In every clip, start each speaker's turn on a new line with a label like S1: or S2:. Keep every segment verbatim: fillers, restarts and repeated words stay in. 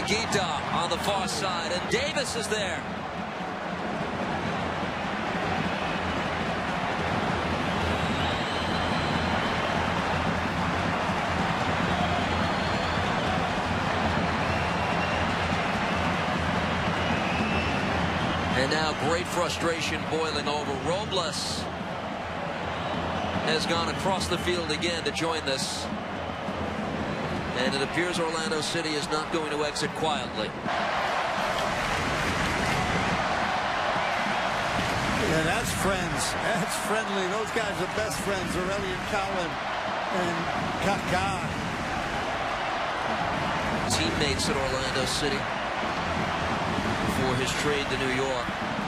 S1: Higuita on the far side, and Davis is there. And now great frustration boiling over. Robles has gone across the field again to join this. And it appears Orlando City is not going to exit quietly.
S2: Yeah, that's friends. That's friendly. Those guys are best friends. Aurelian Collin and Kaká.
S1: Teammates at Orlando City before his trade to New York.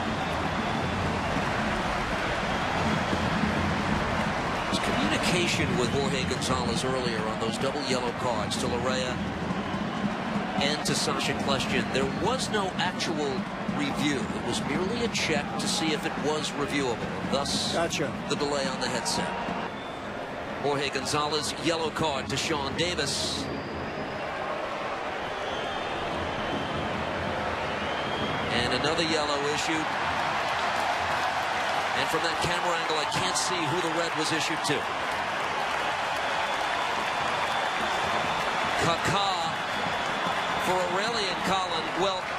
S1: His communication with Jorge Gonzalez earlier on those double yellow cards to Larrea and to Sacha Kljestan, there was no actual review. It was merely a check to see if it was reviewable. Thus,
S2: Gotcha.
S1: the delay on the headset. Jorge Gonzalez, yellow card to Sean Davis. And another yellow issued. And from that camera angle, I can't see who the red was issued to. Kaká for Aurelian Collin. Well,